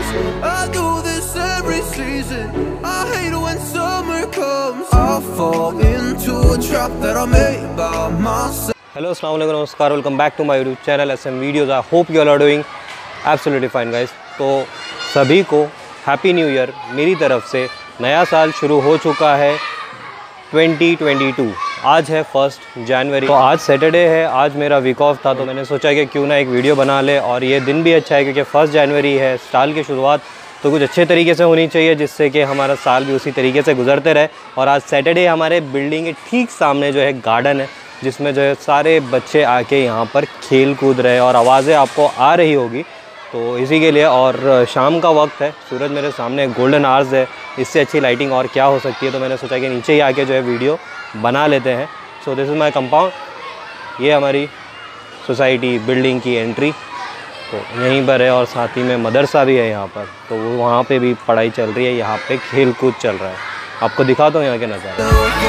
I do this every season. I hate it when summer comes. I fall into a trap that I made by myself. Hello अस्सलाम वालेकुम नमस्कार, welcome back to my YouTube channel SM videos. I hope you all are doing absolutely fine guys. तो सभी को happy new year मेरी तरफ से। नया साल शुरू हो चुका है 2022। आज है 1 जनवरी, तो आज सैटरडे है। आज मेरा वीक ऑफ था तो मैंने सोचा कि क्यों ना एक वीडियो बना ले। और ये दिन भी अच्छा है क्योंकि 1 जनवरी है, साल की शुरुआत तो कुछ अच्छे तरीके से होनी चाहिए जिससे कि हमारा साल भी उसी तरीके से गुजरते रहे। और आज सैटरडे हमारे बिल्डिंग के ठीक सामने जो है गार्डन है जिसमें जो है सारे बच्चे आके यहाँ पर खेल कूद रहे हैं और आवाज़ें आपको आ रही होगी, तो इसी के लिए। और शाम का वक्त है, सूरज मेरे सामने गोल्डन आवर्स है, इससे अच्छी लाइटिंग और क्या हो सकती है। तो मैंने सोचा कि नीचे ही आके जो है वीडियो बना लेते हैं। So this is my compound. ये हमारी सोसाइटी बिल्डिंग की एंट्री तो यहीं पर है और साथ ही में मदरसा भी है यहाँ पर, तो वहाँ पे भी पढ़ाई चल रही है, यहाँ पे खेल कूद चल रहा है। आपको दिखाता हूँ यहाँ के नज़ारे।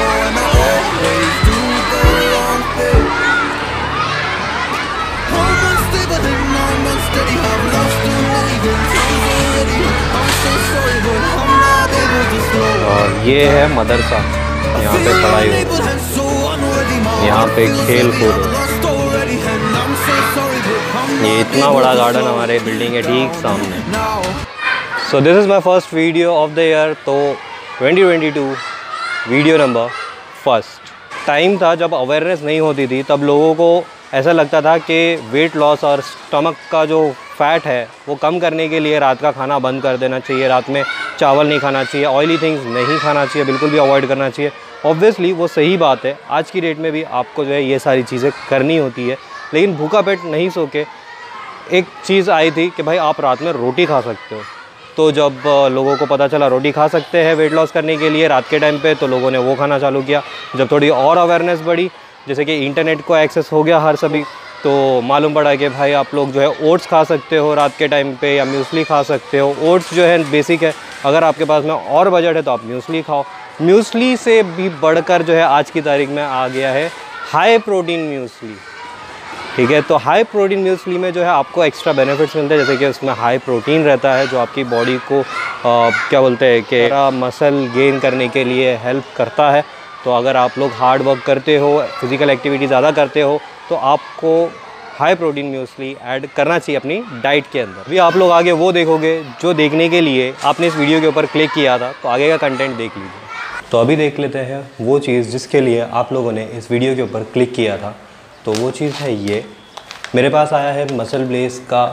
और ये है मदरसा, यहाँ पे पढ़ाई हो, यहाँ पे खेल कूद। ये इतना बड़ा गार्डन हमारे बिल्डिंग के ठीक सामने। So this is my first video of the year, तो 2022 वीडियो नंबर 1। टाइम था जब अवेयरनेस नहीं होती थी, तब लोगों को ऐसा लगता था कि वेट लॉस और स्टमक का जो फैट है वो कम करने के लिए रात का खाना बंद कर देना चाहिए, रात में चावल नहीं खाना चाहिए, ऑयली थिंग्स नहीं खाना चाहिए, बिल्कुल भी अवॉइड करना चाहिए। ऑब्वियसली वो सही बात है, आज की डेट में भी आपको जो है ये सारी चीज़ें करनी होती है। लेकिन भूखा पेट नहीं सो के एक चीज़ आई थी कि भाई आप रात में रोटी खा सकते हो। तो जब लोगों को पता चला रोटी खा सकते हैं वेट लॉस करने के लिए रात के टाइम पे, तो लोगों ने वो खाना चालू किया। जब थोड़ी और अवेयरनेस बढ़ी, जैसे कि इंटरनेट को एक्सेस हो गया हर सभी, तो मालूम पड़ा कि भाई आप लोग जो है ओट्स खा सकते हो रात के टाइम पे, या म्यूसली खा सकते हो। ओट्स जो है बेसिक है, अगर आपके पास में और बजट है तो आप म्यूसली खाओ। म्यूसली से भी बढ़कर जो है आज की तारीख में आ गया है हाई प्रोटीन म्यूसली। ठीक है, तो हाई प्रोटीन म्यूसली में जो है आपको एक्स्ट्रा बेनिफिट्स मिलते हैं, जैसे कि उसमें हाई प्रोटीन रहता है जो आपकी बॉडी को क्या बोलते हैं कि मसल गेन करने के लिए हेल्प करता है। तो अगर आप लोग हार्ड वर्क करते हो, फिज़िकल एक्टिविटी ज़्यादा करते हो, तो आपको हाई प्रोटीन म्यूसली ऐड करना चाहिए अपनी डाइट के अंदर। अभी आप लोग आगे वो देखोगे जो देखने के लिए आपने इस वीडियो के ऊपर क्लिक किया था, तो आगे का कंटेंट देख लीजिए। तो अभी देख लेते हैं वो चीज़ जिसके लिए आप लोगों ने इस वीडियो के ऊपर क्लिक किया था। तो वो चीज़ है ये, मेरे पास आया है मसल ब्लेस का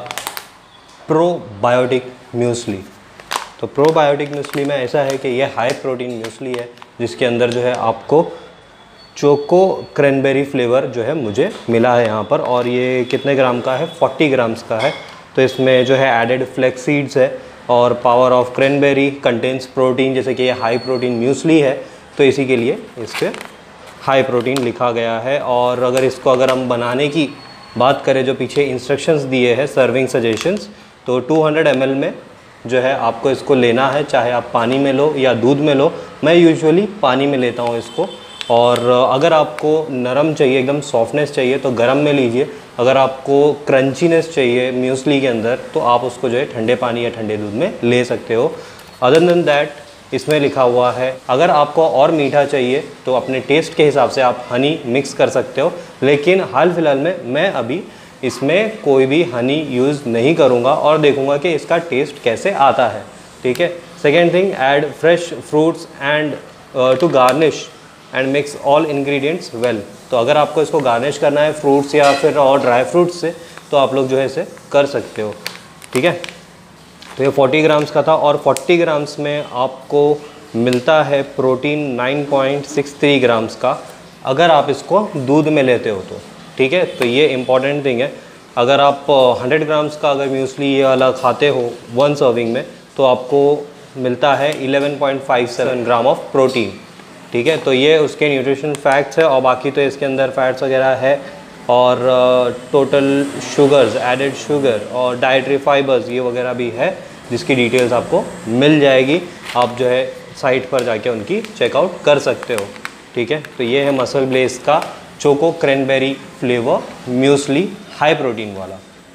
प्रोबायोटिक म्यूसली। तो प्रोबायोटिक म्यूसली में ऐसा है कि ये हाई प्रोटीन म्यूसली है जिसके अंदर जो है आपको चोको क्रैनबेरी फ्लेवर जो है मुझे मिला है यहाँ पर। और ये कितने ग्राम का है? 40 ग्राम्स का है। तो इसमें जो है एडेड फ्लैक्स सीड्स है और power of cranberry contains protein, जैसे कि ये हाई प्रोटीन म्यूसली है तो इसी के लिए इस पर हाई प्रोटीन लिखा गया है। और अगर हम बनाने की बात करें, जो पीछे इंस्ट्रक्शंस दिए हैं, सर्विंग सजेशंस, तो 200 ml में जो है आपको इसको लेना है, चाहे आप पानी में लो या दूध में लो। मैं यूजुअली पानी में लेता हूँ इसको। और अगर आपको नरम चाहिए, एकदम सॉफ्टनेस चाहिए तो गर्म में लीजिए। अगर आपको क्रंचीनेस चाहिए म्यूसली के अंदर तो आप उसको जो है ठंडे पानी या ठंडे दूध में ले सकते हो। अदर देन दैट इसमें लिखा हुआ है अगर आपको और मीठा चाहिए तो अपने टेस्ट के हिसाब से आप हनी मिक्स कर सकते हो। लेकिन हाल फिलहाल में मैं अभी इसमें कोई भी हनी यूज़ नहीं करूँगा और देखूँगा कि इसका टेस्ट कैसे आता है। ठीक है। Second thing, add fresh fruits and to garnish and mix all ingredients well. तो अगर आपको इसको गार्निश करना है फ्रूट्स या फिर और ड्राई फ्रूट्स से तो आप लोग जो है इसे कर सकते हो। ठीक है। तो ये 40 ग्राम्स का था और 40 ग्राम्स में आपको मिलता है प्रोटीन 9.63 ग्राम्स का, अगर आप इसको दूध में लेते हो तो। ठीक है, तो ये इम्पॉर्टेंट थिंग है। अगर आप 100 ग्राम्स का अगर म्यूसली ये वाला खाते हो 1 सर्विंग में तो आपको मिलता है 11.57 ग्राम ऑफ प्रोटीन। ठीक है, तो ये उसके न्यूट्रिशन फैक्ट्स है। और बाकी तो इसके अंदर फैट्स वगैरह है और टोटल शुगर्स, एडेड शुगर और डाइटरी फाइबर्स ये वगैरह भी है, जिसकी डिटेल्स आपको मिल जाएगी। आप जो है साइट पर जाके उनकी चेकआउट कर सकते हो। ठीक है, तो ये है मसल ब्लेस का choco cranberry flavour muesli high protein वाला। तो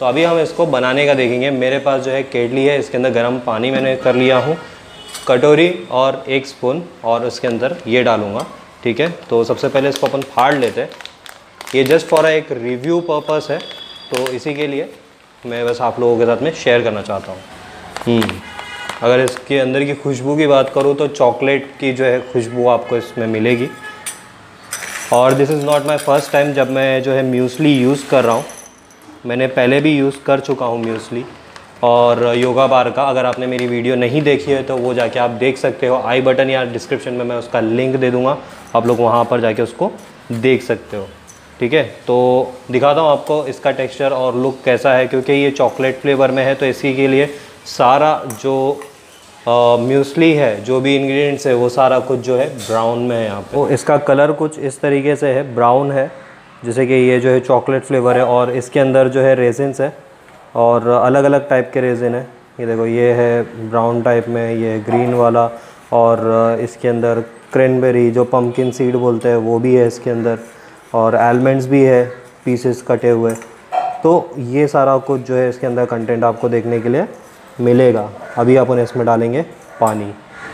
तो अभी हम इसको बनाने का देखेंगे। मेरे पास जो है केटली है, इसके अंदर गर्म पानी मैंने कर लिया हूँ, कटोरी और 1 स्पून, और उसके अंदर ये डालूँगा। ठीक है, तो सबसे पहले इसको अपन फाड़ लेते हैं। ये जस्ट फॉर एक रिव्यू पर्पस है, तो इसी के लिए मैं बस आप लोगों के साथ में शेयर करना चाहता हूँ। अगर इसके अंदर की खुशबू की बात करूँ तो चॉकलेट की जो है खुशबू आपको इसमें मिलेगी। और this is not my first time जब मैं जो है म्यूसली यूज़ कर रहा हूँ। मैंने पहले भी यूज़ कर चुका हूँ म्यूसली और योगा बार का। अगर आपने मेरी वीडियो नहीं देखी है तो वो जाके आप देख सकते हो। आई बटन या डिस्क्रिप्शन में मैं उसका लिंक दे दूँगा, आप लोग वहाँ पर जाके उसको देख सकते हो। ठीक है, तो दिखाता हूँ आपको इसका टेक्सचर और लुक कैसा है, क्योंकि ये चॉकलेट फ्लेवर में है तो इसी के लिए सारा जो म्यूसली है, जो भी इंग्रेडिएंट्स है, वो सारा कुछ जो है ब्राउन में है यहाँ पे। तो इसका कलर कुछ इस तरीके से है, ब्राउन है, जैसे कि ये जो है चॉकलेट फ्लेवर है। और इसके अंदर जो है रेजिन्स है और अलग अलग टाइप के रेजिन है। ये देखो, ये है ब्राउन टाइप में, ये ग्रीन वाला, और इसके अंदर क्रैनबेरी जो पम्पकिन सीड बोलते हैं वो भी है इसके अंदर, और आलमंड्स भी है पीसेस कटे हुए। तो ये सारा कुछ जो है इसके अंदर कंटेंट आपको देखने के लिए मिलेगा। अभी अपन इसमें डालेंगे पानी।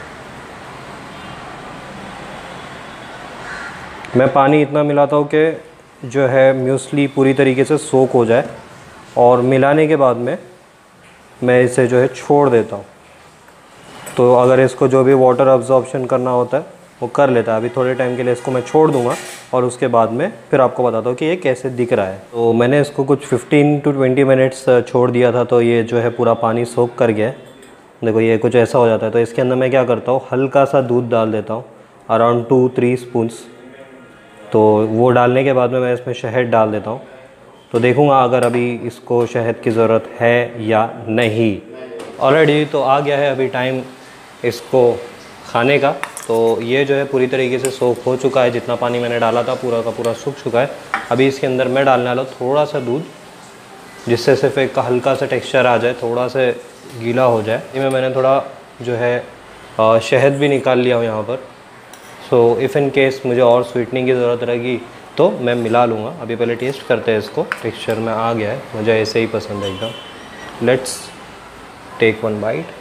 मैं पानी इतना मिलाता हूँ कि जो है म्यूसली पूरी तरीके से सोक हो जाए, और मिलाने के बाद में मैं इसे जो है छोड़ देता हूँ। तो अगर इसको जो भी वाटर अब्जॉर्प्शन करना होता है वो कर लेता है। अभी थोड़े टाइम के लिए इसको मैं छोड़ दूँगा और उसके बाद में फिर आपको बताता हूँ कि ये कैसे दिख रहा है। तो मैंने इसको कुछ 15 to 20 मिनट्स छोड़ दिया था, तो ये जो है पूरा पानी सोख कर गया है। देखो, ये कुछ ऐसा हो जाता है। तो इसके अंदर मैं क्या करता हूँ, हल्का सा दूध डाल देता हूँ, अराउंड 2-3 स्पून्स। तो वो डालने के बाद में मैं इसमें शहद डाल देता हूँ। तो देखूँगा अगर अभी इसको शहद की ज़रूरत है या नहीं। ऑलरेडी तो आ गया है अभी टाइम इसको खाने का। तो ये जो है पूरी तरीके से सोख हो चुका है। जितना पानी मैंने डाला था पूरा का पूरा सूख चुका है। अभी इसके अंदर मैं डालने वाला हूँ थोड़ा सा दूध, जिससे सिर्फ एक हल्का सा टेक्सचर आ जाए, थोड़ा सा गीला हो जाए। इसमें मैंने थोड़ा जो है शहद भी निकाल लिया हूँ यहाँ पर। सो इफ़ इन केस मुझे और स्वीटनिंग की ज़रूरत रहेगी तो मैं मिला लूँगा। अभी पहले टेस्ट करते हैं इसको। टेक्सचर में आ गया है, मुझे ऐसे ही पसंद है एकदम। Let's take one bite.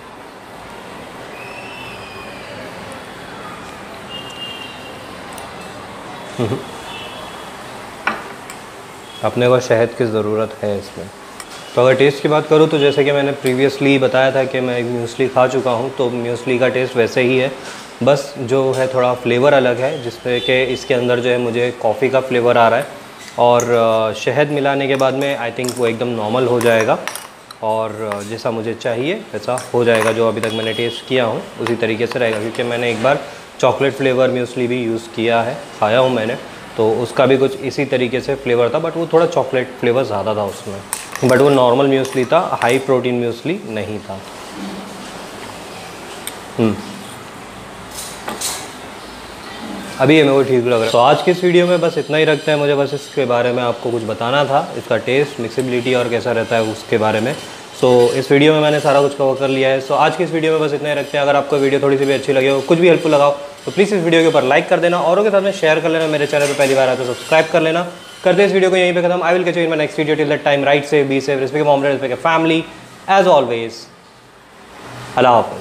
अपने को शहद की ज़रूरत है इसमें। तो अगर टेस्ट की बात करूँ तो जैसे कि मैंने प्रीवियसली बताया था कि मैं एक म्यूसली खा चुका हूँ, तो म्यूसली का टेस्ट वैसे ही है, बस जो है थोड़ा फ्लेवर अलग है, जिसमें कि इसके अंदर जो है मुझे कॉफ़ी का फ्लेवर आ रहा है। और शहद मिलाने के बाद में आई थिंक वो एकदम नॉर्मल हो जाएगा और जैसा मुझे चाहिए वैसा हो जाएगा। जो अभी तक मैंने टेस्ट किया हूँ उसी तरीके से रहेगा, क्योंकि मैंने एक बार चॉकलेट फ्लेवर म्यूसली भी यूज़ किया है, खाया हूँ मैंने, तो उसका भी कुछ इसी तरीके से फ्लेवर था, बट वो थोड़ा चॉकलेट फ्लेवर ज़्यादा था उसमें। बट वो नॉर्मल म्यूसली था, हाई प्रोटीन म्यूसली नहीं था। अभी ये मेरे को ठीक लग रहा है। तो आज की इस वीडियो में बस इतना ही रखते हैं। मुझे बस इसके बारे में आपको कुछ बताना था, इसका टेस्ट, मिक्सिबिलिटी और कैसा रहता है उसके बारे में। सो इस वीडियो में मैंने सारा कुछ कवर कर लिया है। सो आज की इस वीडियो में बस इतना ही रखते हैं। अगर आपको वीडियो थोड़ी सी भी अच्छी लगी हो, कुछ भी हेल्पफुल लगाओ, तो प्लीज़ इस वीडियो के ऊपर लाइक कर देना, औरों के साथ में शेयर कर लेना। मेरे चैनल पर पहली बार आए तो सब्सक्राइब कर लेना। करते इस वीडियो को यहीं पे खत्म। I will catch you in my next video. Till that time, ride safe, be safe, respect mom, respect family, as always. अल्लाह हाफ़िज़।